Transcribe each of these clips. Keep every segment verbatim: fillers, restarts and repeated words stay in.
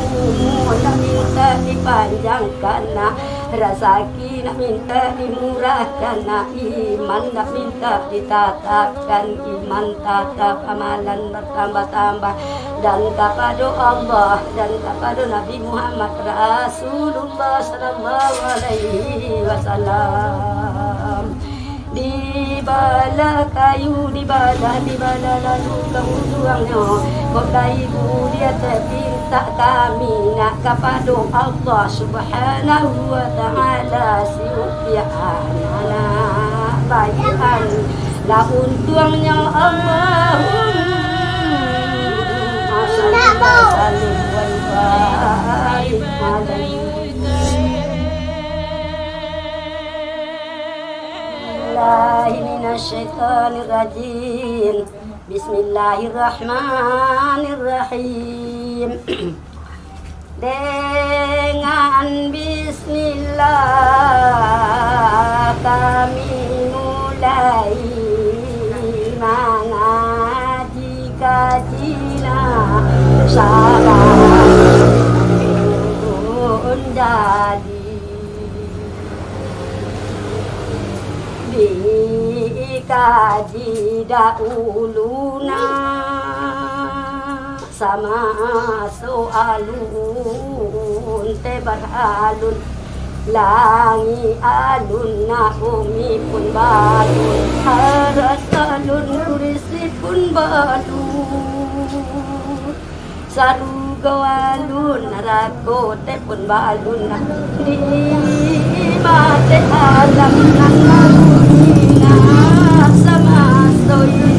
umur nak minta dipanjangkan, nak rezeki nak minta dimurahkan, nak iman nak minta ditatapkan, iman tatap amalan bertambah-tambah, dan kepada Allah dan kepada Nabi Muhammad Rasulullah sallallahu alaihi wasallam. Di bala kayu, di bala, di bala lalu keujungnya kota ibu dia terpinta kami nak kepada Allah subhanahu wa ta'ala siupian anak bayian lah untungnya Allahumma salli wa sallim wa barik alaihi. Minasyaitonirrajim. Bismillahirrahmanirrahim. Dengan bismillah kami mulai mengaji kajina sabarun jadi dikaji dahuluna sama soalun tebar alun langi alun na bumi pun balun haras alun kurisi pun balun saru gawalun rakote pun balun di mate alam nan sama soy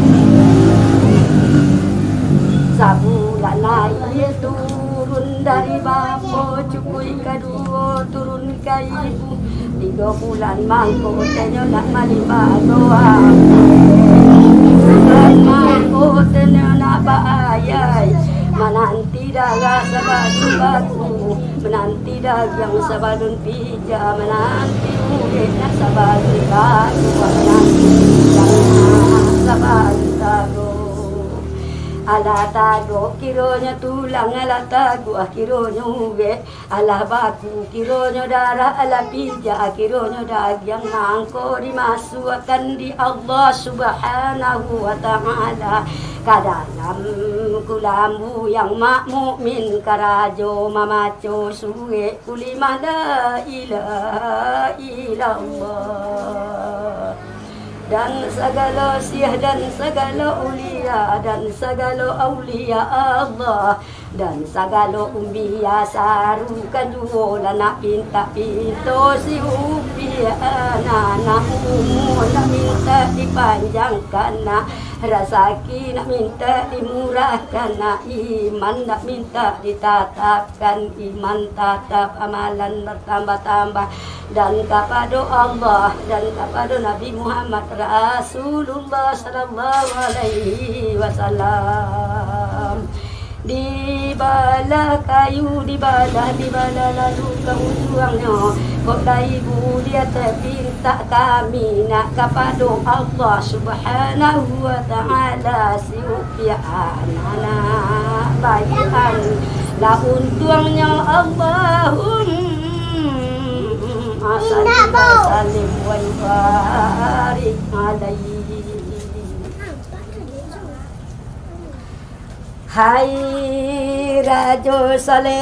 sabulan naik turun dari bapa cukui kedua turun ke ibu tiga bulan mangkuk tenyo nak malima doa bulan mangkuk tenyo nak bayai menanti darah sabadun baku menanti dagang sabadun pija menanti murid nak sabadun baku menanti dagang sabadun tago ala tago kironya tulang ala tago kironya ube ala baku kironya darah ala pija kironya dagang mangko dimasukkan di Allah subhanahu wa ta'ala kadalam kulambu yang mak mukmin karajo mamaco suwe kulimah la ilaha illallah dan segala syiah dan segala ulia dan segala aulia Allah dan segala umbiya sarukan jualan nak pinta pintu si umbiya anak umur nak minta dipanjangkan, nak rezeki nak minta dimurahkan, nak iman nak minta ditatapkan, iman tatap amalan bertambah-tambah, dan kepada Allah dan kepada Nabi Muhammad Rasulullah sallallahu alaihi wasallam. Di bala kayu, di bala, di bala lalu keujungnya kota ibu dia terpinta kami nak kepada Allah subhanahu wa ta'ala siupian anak bayian lah untungnya Allahumma salli wa sallim wa barik alaihi. Hai Rajo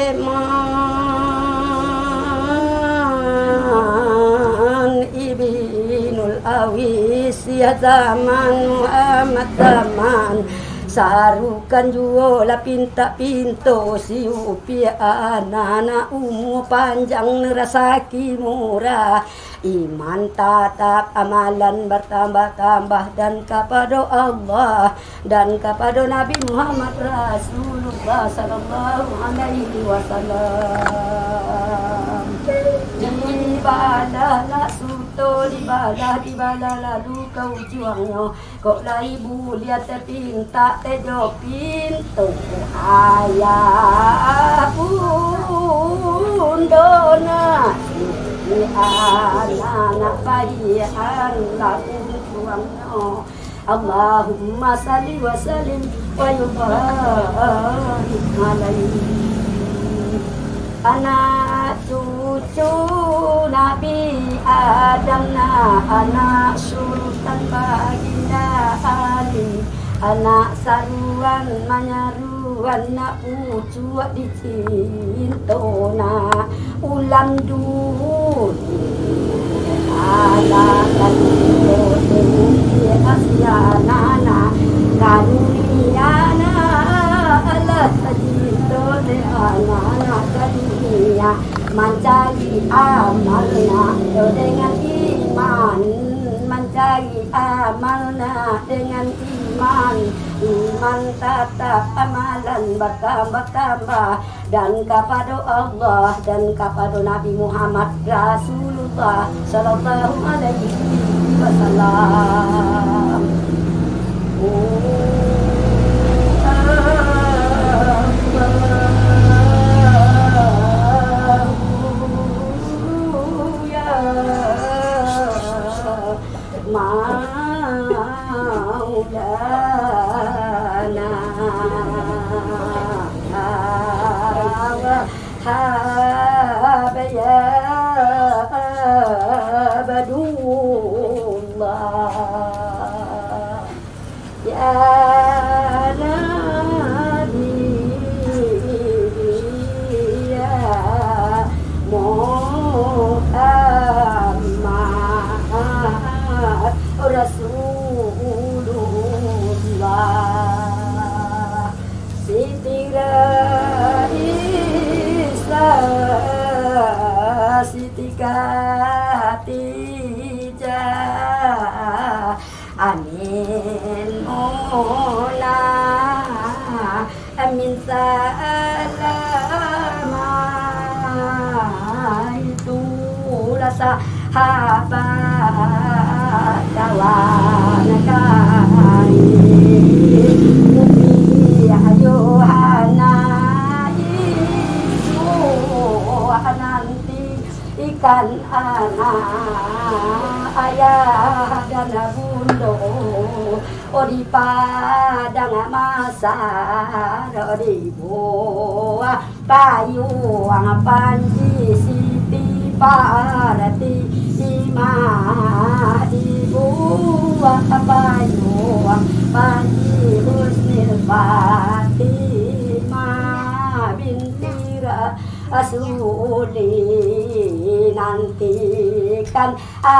Saleman Ibnul Awis ya zaman amat zaman sarukan juola pinta pintu si upia anak umur panjang rezeki murah iman tatap amalan bertambah-tambah dan kepada Allah dan kepada Nabi Muhammad Rasulullah sallallahu alaihi wasallam. Di bala la suto di bala di bala lalu kau juangnya kok lah ibu lihat terpinta tejo pintu ayah pun dona di anak bayi anak tuangnya Allahumma salli wa sallim wa yubarik alaihi. anak cucu Nabi Adam na anak sultan baginda Ali, anak saruan manyaruan na ucu dicintona ulam dunia ala kalunia asianana kalunia ala sajintone ana kalunia mencari amalna dengan iman, mencari amalna dengan iman, iman tetap amalan bertambah-tambah dan kepada Allah dan kepada Nabi Muhammad Rasulullah Sallallahu Alaihi Wasallam. Maulana habaya badullah ya nabi ya Muhammad Rasulullah Siti Raisa Siti Khatijah Amin Mula Amin Salama itu rasa sahabat kawan kari Umi Yohana itu nanti ikan anak ayah dan bundo oh di padang masar oh di buah payung panji siti parati imah ibu payung panji husnil fatimah binti Rasuli nantikan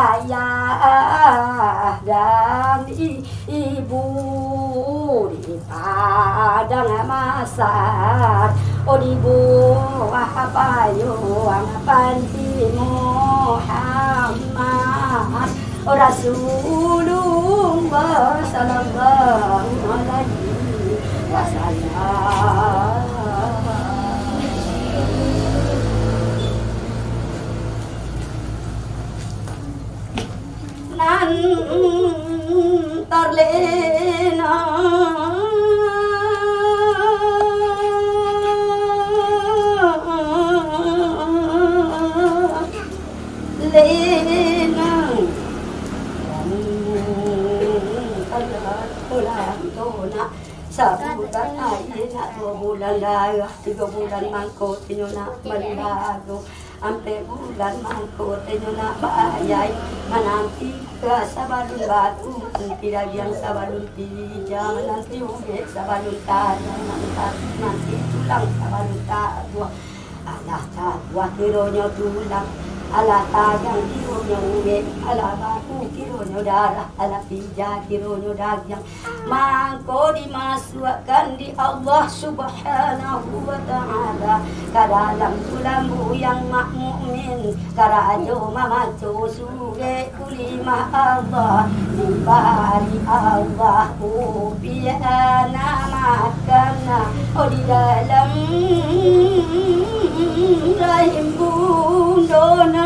ayah dan ibu di padang masar oh di buah payung panji Muhammad Rasulullah sallallahu alaihi wasallam. Nan tarlena lena bulan tona sabutan aina dua bulan dah tiga bulan mangkot tinuna malibago ampe bulan mangkot tinuna bayai menanti ke sabalun batu tidak yang sabalun tijang nanti uge sabalun tanah nanti tulang sabalun tanah alah tabwa kironya tulang ala tagang kironya uge ala batu kironya darah ala pija kironya daging mangko dimasukkan di Allah subhanahu wa ta'ala ke dalam tulambu yang makmumin karajo mamaco suge kulimah Allah dibari Allah ubiana makana oh di dalam rahim bundona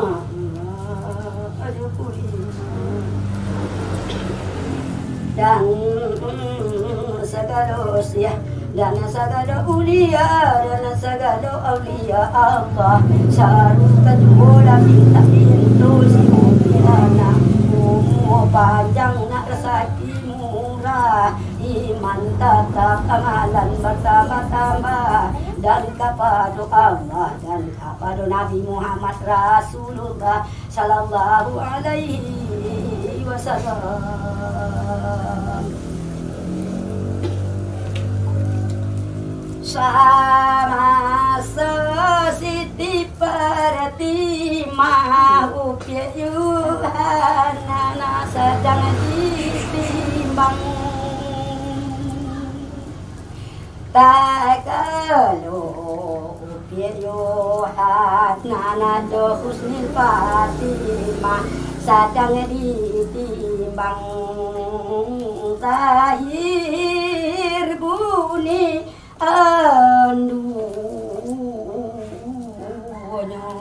dan segala usia dan segala ulia dan segala aulia Allah syarul kedua minta pintu si muliana umur panjang nak rezeki murah iman tetap amalan bersama-sama dan kepada Allah dan kepada Nabi Muhammad Rasulullah sallallahu alaihi wasallam. Sama sositi perti mau piayuhan nana sedang ditimbang tak kalau piayuhan nana do husnul fatimah sedang ditimbang zahir bunyi andunya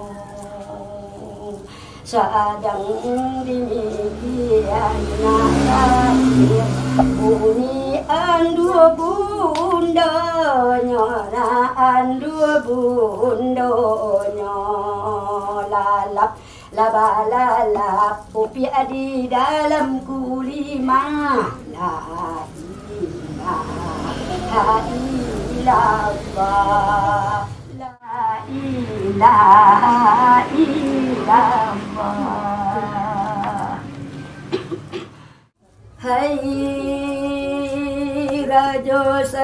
sedang demikian lahir bunyi andu bundanya na andu bundanya lalap laba lalap upi di dalam kulima la ilaha illallah la ilaha illallah. Hai Raja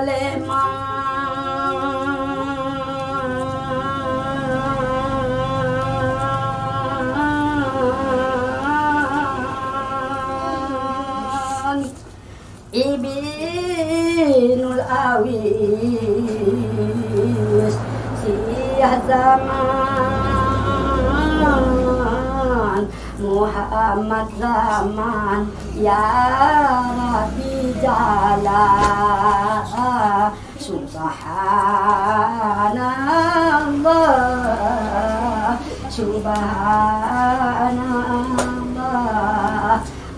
Sulaiman Ibnul Awis Siyah zaman Muhammad zaman Ya Rabbi Jalla Subhanallah Subhanallah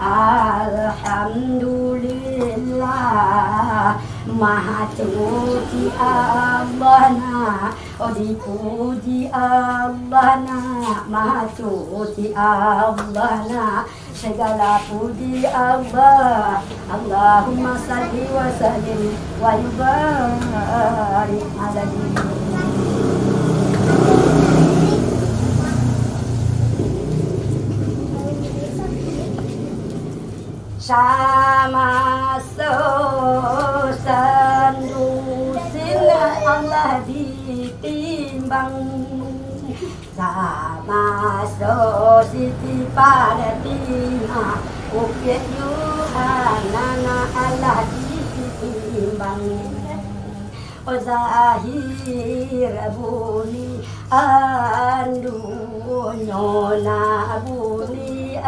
Alhamdulillah Maha suci Allah na oh dipuji Allah na Maha suci Allah na segala puji Allah. Allahumma salli wa sallim wa yubarik alaihi. Sama sosandusin Allah ditimbang sama sositi pada tima ukit yuhanana Allah ditimbang o zahir buni andu nyona buni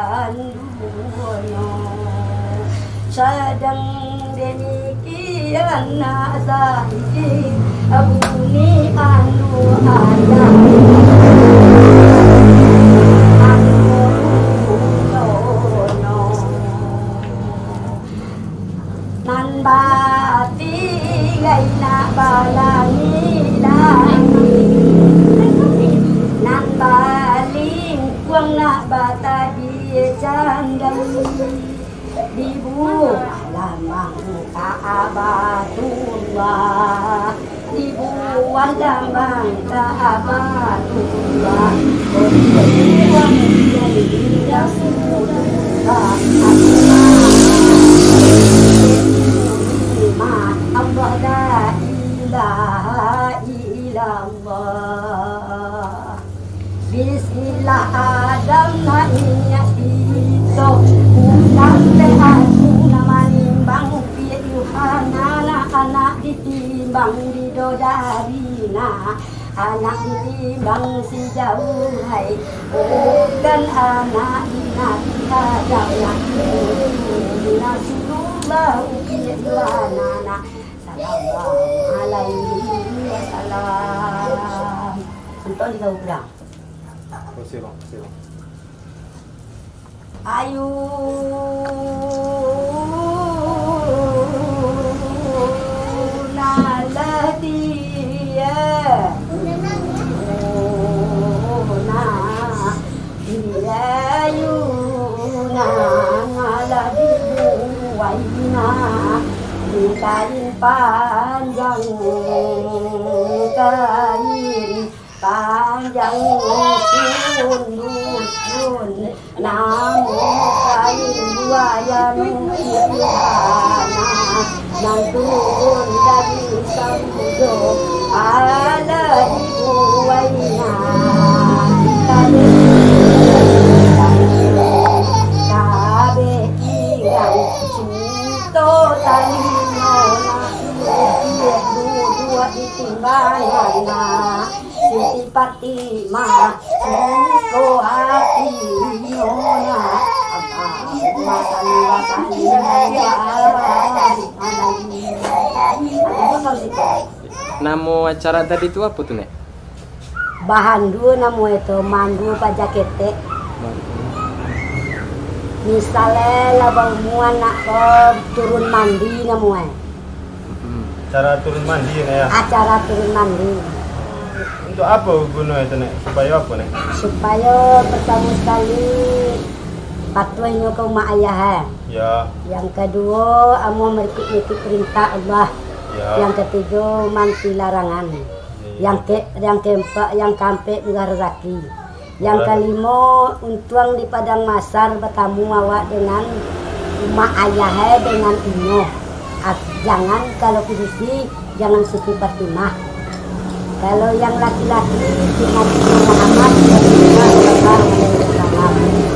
andu sedang demikian zahir buni andu ayah nan bati gai na balani nan baling kuang na bata di jandang dibu lamang kaabatullah dibu lamang kaabatullah kuang jadi rasulullah Allah la ilaha illallah Bismillah Adam na inya ito Unante aku nama nimbang Piet Yuhana anak ditimbang didodarina Anak ditimbang si jauh hai bukan anak dinabi Adam na Rasulullah Piet Yuhana Sallallahu alaihi wasallam. Untuk kita ulang. C'est bon, c'est bon. Ayu naladia na ayu na naladibu waina kain panjang, kain panjang sun namo kain buaya nukirana nang turun dari samudra ala dibuainya kabe kabe irang cinta talino na dua ditimbangan Siti Fatimah Suko hati Nona Nama acara tadi itu apa tuh, Nek? Bahandu namu itu mandu pajakete. Misalnya labang muan nak ke turun mandi namu eh. Cara turun mandi ya? Acara turun mandi. Untuk apa guna itu, Nek? Supaya apa, Nek? Supaya pertama sekali patuhnya ke mak ayah eh. Ya. Yang kedua amu mengikuti perintah Allah. Ya. Yang ketiga manti larangan. Ya. Yang ke yang keempat yang keempat juga rezeki. Yang Ya. kelima untuang di padang masar bertamu awak dengan mak ayah eh, dengan inyo. Jangan kalau kudusi jangan Siti Fatimah. Kalau yang laki-laki dengan Muhammad sallallahu alaihi wasallam.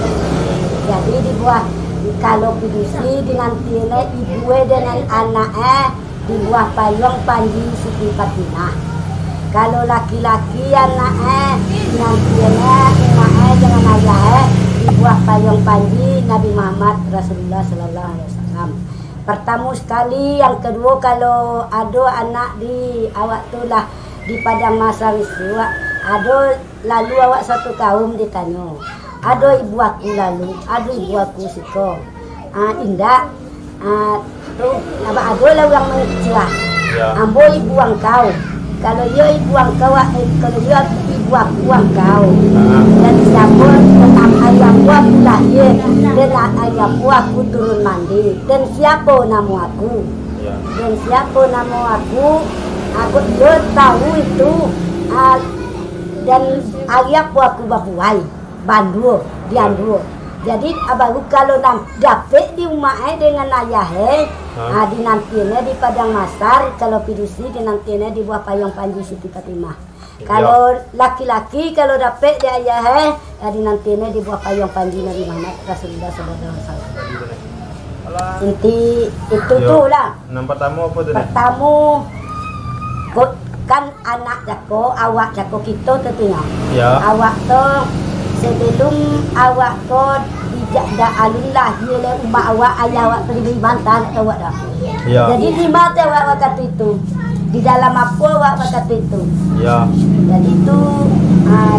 Jadi dibuat kalau kudusi dengan tine ibu dengan anak eh dibuat payung panji Siti Fatimah. Kalau laki-laki anak eh dengan tine emak eh dengan ayah eh dibuat payung panji Nabi Muhammad Rasulullah sallallahu alaihi wasallam. Pertama sekali, yang kedua kalau ada anak di awak tu lah di padang masa wisuwa, ada lalu awak satu kaum ditanya, ada ibu aku lalu, ada ibu aku siko, ah indah, ah tu, apa ada lah yang mengecewa, ambo ibu engkau, kalau dia ibu engkau, eh, kalau dia ibu aku engkau, dan siapa tentang ayahku aku lahir, dan ayahku aku turun mandi, dan siapa nama aku, Ya. dan siapa nama aku, aku dia tahu itu, uh, dan ayahku aku babuai, bandu, diandu. Jadi abaru kalau nam dapet di rumah eh dengan ayah eh, ah di nantinya di padang masar, kalau pidusi di nantinya di buah payung panji Siti Fatimah. Kalau laki-laki kalau dapet di ayah eh, ah, di nantinya di buah payung panji Nabi Muhammad Rasulullah sallallahu alaihi wasallam. Inti itu tuh lah. Yang pertama apa tuh, Nek? Pertama kok kan anak jako awak jako kita tentunya. Ya. Awak tuh sebelum awak tuh dijak dah alun lahir oleh umat awak ayah awak beri bantal awak dah. Ya. Jadi di mata awak waktu itu di dalam apa awak waktu itu. Ya. Jadi itu ah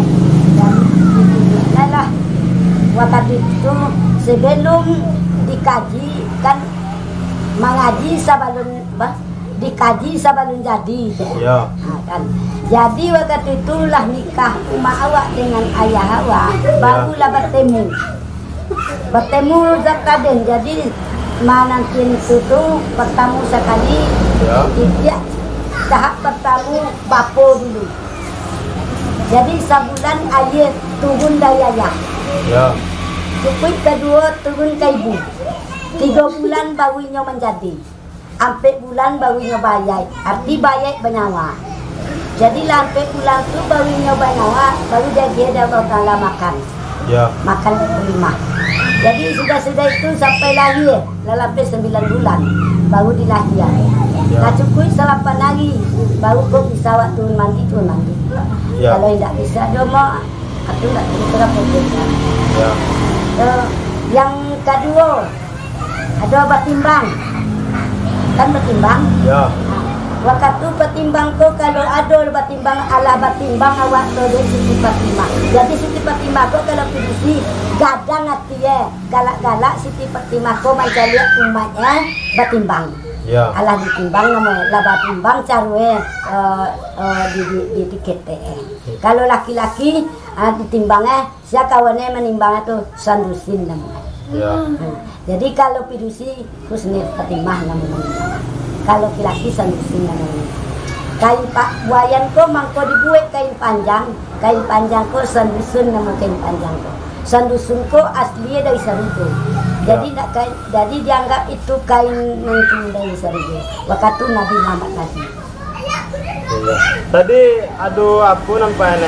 dan lah waktu itu sebelum dikaji kan mengaji sabalun bah dikaji sabalun jadi. Ya. Nah, kan. Jadi waktu itulah nikah umat awak dengan ayah awak barulah bertemu. Bertemu zakaden. Jadi mana itu tuh pertama sekali Ya. dia tahap pertama bapo dulu. Jadi sebulan ayah turun dari ayah. Ya. Cukup kedua turun ke ibu. Tiga bulan barunya menjadi. Empat bulan barunya bayar. Arti bayar bernyawa. Jadi sampai bulan tu barunya bernyawa, baru dia dia bakal makan. Ya. Makan lima. Jadi sudah-sudah itu sampai lahir, sampai sembilan bulan baru dilahirkan. Ya. Nah cukup selapan hari baru kau bisa waktu turun mandi turun mandi. Ya. Kalau tidak bisa dia mau, aku tidak bisa apa. Ya. Uh, yang kedua ada obat timbang, kan bertimbang. Ya. Waktu petimbang ko kalau ada obat timbang ala batimbang awak tu dari Siti Fatimah. Jadi Siti Fatimah ko kalau pidusi gadang hati ya galak-galak Siti Fatimah ko macam lihat umatnya batimbang. Ya. Ala ditimbang namanya lah batimbang carwe uh, uh, di di di tiket eh. Kalau laki-laki uh, ditimbangnya sia kawannya menimbangnya tu sandusin namanya. Ya. Hmm. Jadi kalau pidusi Husni Fatimah namanya. kalau laki-laki sandusun namanya. Kain pak buayan ko mangko dibuat kain panjang, kain panjang ko sandusun nama kain panjang ko. Sandusun ko aslinya dari Sarujo. Jadi Ya. nak kain, jadi dianggap itu kain nengking dari Sarujo. Waktu Nabi Muhammad lagi. Iya. Tadi ada apa nampaknya?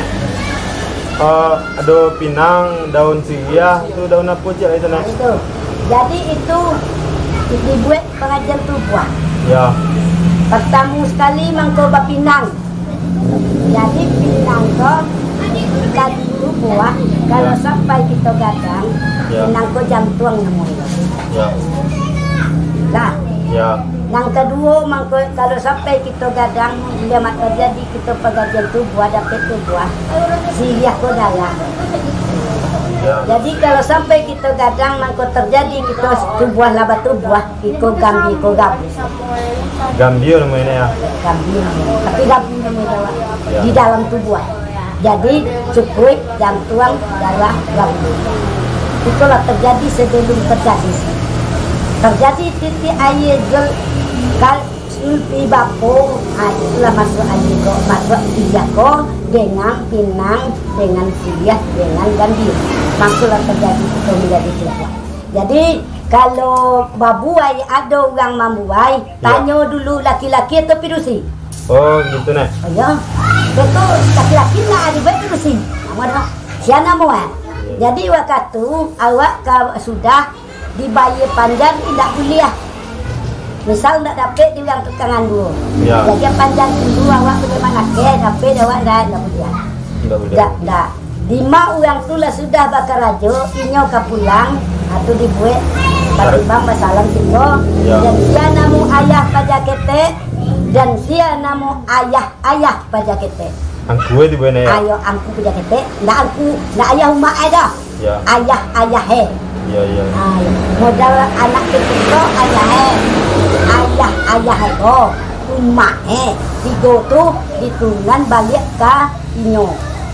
Oh, ada pinang, daun sirih, itu daun apa cik itu Nah, nek? itu. Jadi itu dibuat pengajian tubuh. Ya. Pertama sekali mangko bapinang. Jadi pinang ko kita itu buah kalau sampai kita gadang Ya. pinang ko jam tuang namanya. Ya. Lah, Ya. yang kedua mangko kalau sampai kita gadang dia mat terjadi kita pengajian tubuh dapat tubuh sirih ko dalam. Ya. Jadi kalau sampai kita gadang mangko terjadi kita tubuh laba tubuh iko gambi iko gambi. Gambio namanya ya. Gambi tapi gambi namanya Ya. di dalam tubuh. Jadi cukup jam tuang darah gambi. Itulah terjadi sebelum terjadi. Terjadi titik air gel kal sulpi bapo, ah, itulah masuk air ko, masuk iya ko dengan pinang, dengan sirih, dengan gambi. Masuklah terjadi itu menjadi tubuh. Jadi kalau babuai ada orang membuai, tanya dulu laki-laki atau pirusi. Oh, gitu nek. Oh ya, betul laki-laki nak ada baik pirusi. Nama dah, siapa nama? Jadi waktu awak kau sudah dibayar panjang tidak boleh. Misal tak dapat di orang tekangan dulu. Ya. Jadi panjang dulu awak bagaimana ke dapat awak dah tak boleh. Enggak boleh. Tak, tak. Lima orang tu lah sudah bakar rajo, inyo ke pulang atau dibuat bang masalah sino. Ya. Dan sia namu ayah pajak kete dan sia namu ayah ayah pajak kete. Angku di mana ya? Ayo angku pajak kete, ndak angku, ndak ayah umak ada. Ya. Ayah ayah he. Ya, ya. Ay, modal anak kecil ayah he. Ayah ayah he ko. Umak he. Tiga tu ditungan balik ke inyo.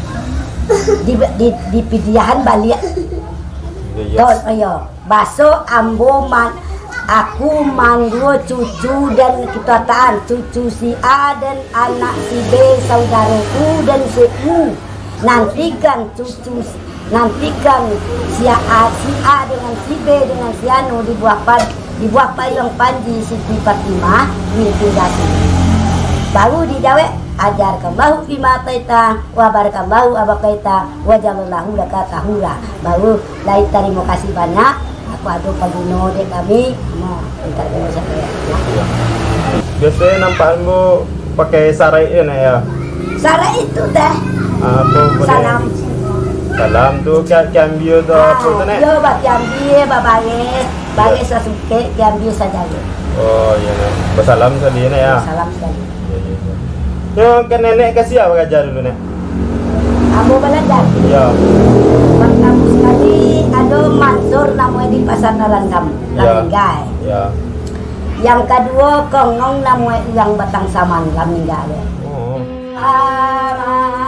Di di di pidiahan balik. Ya, ya. Tol ayo. Baso ambo man aku manggo cucu dan kita taan cucu si A dan anak si B saudaraku dan si U. Nantikan cucu nantikan si A, si A dengan si B dengan si Anu di buah pan di buah payung Panji Siti Fatimah binti Yasin. Baru dijawab ajarkallahu fima taita wa barakallahu abaqaita wa jalallahu laka tahura. Baru lain terima kasih banyak. Aku ada paguno dek kami mau minta terima saya. Ya. Biasanya nampakmu pakai sarai ini ya. Sarah itu teh Apa boleh? salam. Salam tu kat cambio tu apa tu nek? Yo bak kiambi babage bagi sasuke kiambi saja. Oh, ya nek. Bersalam sekali nek ya. Salam sekali. Ya, ya, ya. Yo kan nenek kasih apa ajar dulu nek? Kamu belajar. Ya. Pertama sekali ada Mansur namanya di pasar Narandam, Ya. Laminggai. Ya. Yang kedua Kongong namanya yang Batang Saman, Laminggai. Oh. Ah,